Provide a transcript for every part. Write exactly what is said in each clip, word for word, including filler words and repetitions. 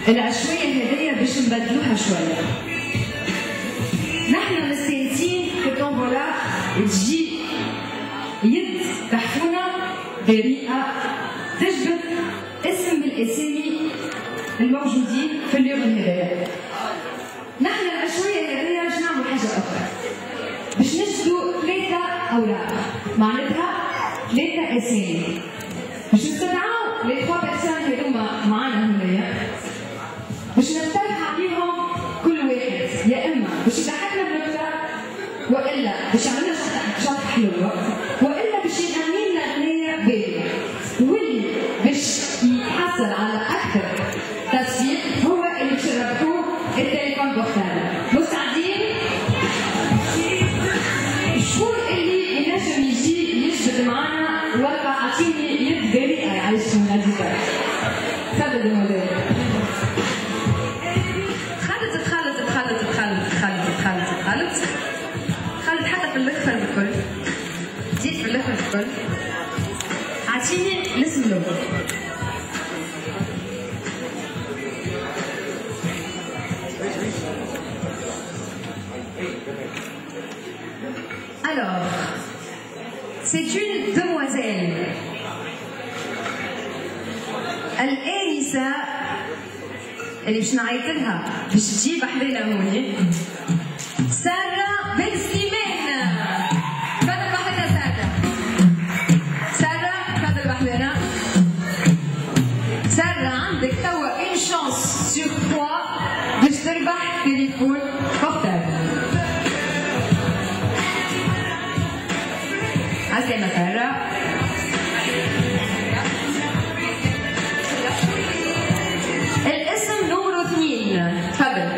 العشوائية هذيا باش نبدلوها شوية. نحن مستانسين في الطنبولة تجي يد تحفونا بريئة تجبد اسم من الأسامي الموجودين في اليوم هذايا. نحن العشوائية هذيا باش نعملوا حاجة أخرى. باش نجدوا ثلاثة أوراق معناتها ثلاثة أسامي. باش نستدعوا لي تخوا بيرسون هذوما معانا هنايا باش نقترح عليهم كل واحد يا اما باش يضحكنا بنكته والا باش يعملنا شطحه حلوه والا باش يغني لنا اغنيه باهيه واللي باش يحصل على اكثر تصفيق هو اللي باش نربحوه التليفون بورتابل. مستعدين؟ شكون اللي ينجم يجي يجبد معانا ورقه اعطيني يد بريئه يعيش من هذه تفضل يا مولاي. خلط تخلط تخلط تخلط تخلط تخلط تخلط خلط حتى في اللخفة الكل زيد في اللخفة الكل. اعطيني الاسم الاول. Alors, c'est une demoiselle. الآنسة اللي باش نعيط لها باش تجيب حليلة هوني سارة بن سليمان. تفضل بحلنا سارة. سارة تفضل بحلنا. سارة عندك توا اون شانس سور تخوا باش تربح تليفون بورتابل. عسلامة سارة. الاسم نمرو اثنين تفضل.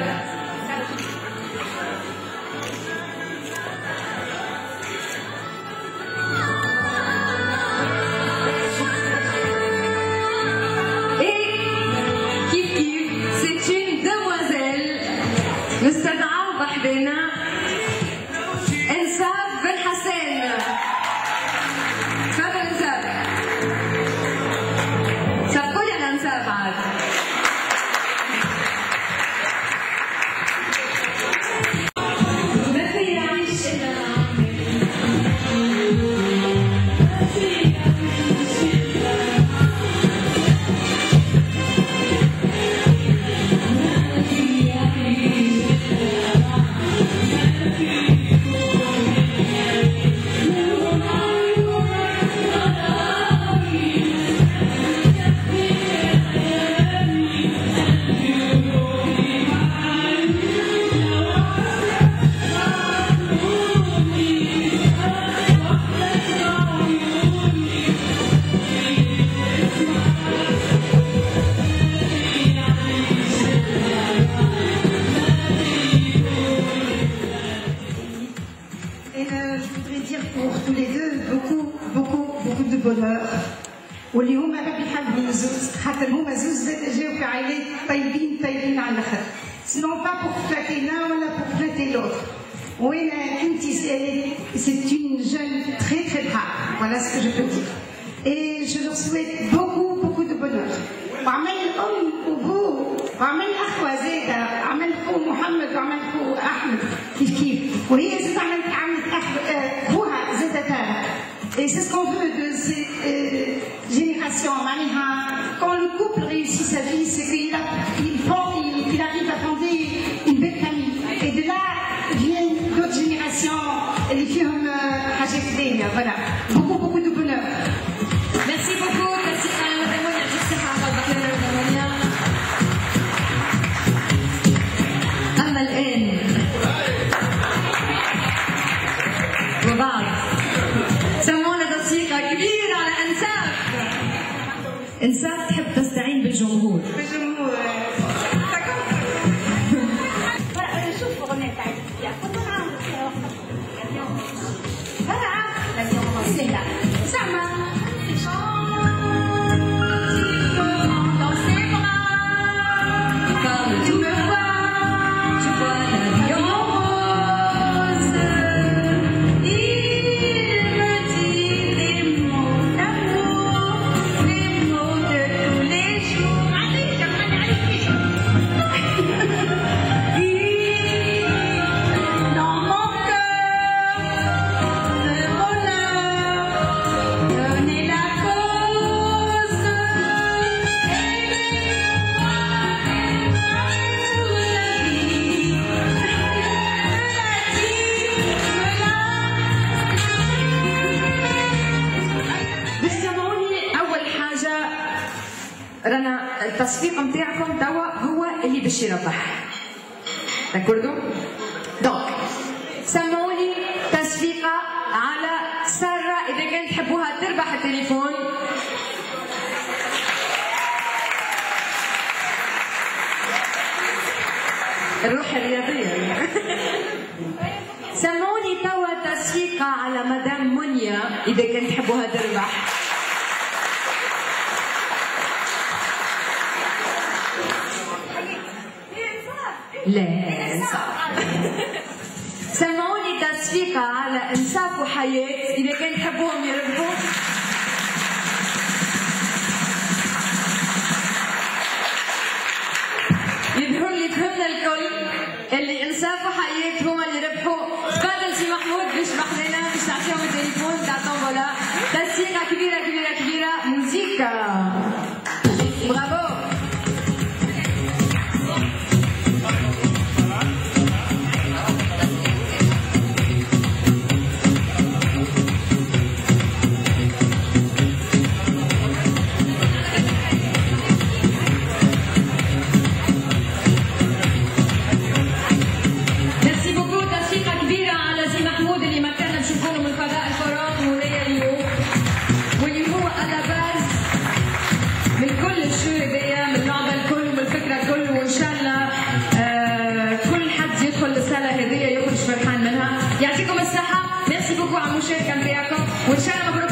كيف كيف سي اون دموازيل نستدعوا بحدنا انساب بن حسين. تفضل انساب. سبقوا لي على انساب عاد. واللي هما ربي يحبهم زوز خاطر هما زوز زاد جاو في عائلات طيبين طيبين على الاخر. سنون با بور فلاتي لان ولا بور فلاتي لوتر. وانا انت c'est une jeune très très brave. Voilà ce que je peux dire. Et je leur souhaite beaucoup beaucoup de bonheur. وعمل الام وابوه وعمل اخوه زاده عمل خو محمد وعمل خو احمد كيف كيف وهي زاد عملت عملت اخوها زاده تارك. Et c'est ce qu'on veut de ces euh, générations. Quand le couple réussit sa vie, c'est qu'il il il, il arrive à fonder une belle famille. Et de là viennent d'autres générations, les films Hajjek. Voilà. Beaucoup, beaucoup de bonheur. Merci beaucoup. Merci à la témoignage. Juste à la témoignage. أما الآن وبعد سمونا تصفيقة كبيرة على أنساب. أنساب تحب تستعين بالجمهور. بالجمهور. شوف أغنية تاعت كنت نعرف فيها وقت. لا لا سامع. رانا التصفيق نتاعكم توا هو اللي باش يربح. داكوردو؟ دونك سمعوني تصفيقه على ساره اذا كان تحبوها تربح التليفون. الروح الرياضيه. سمعوني توا تصفيقه على مدام منيا اذا كان تحبوها تربح. لا صح. سمعوني تصفيقة على إنصاف وحياة إذا كان تحبوهم يربحوا. يظهر لي فهمنا الكل اللي إنصاف وحياة هما اللي ربحوا. تفضل سي محمود باش يشرح لنا باش تعطيهم التليفون تاع طومبولا. تصفيقة كبيرة كبيرة كبيرة. موزيكا. برافو. يعطيكم الصحة، ميرسي بوكو على المشاركة نتاعكم وإن شاء الله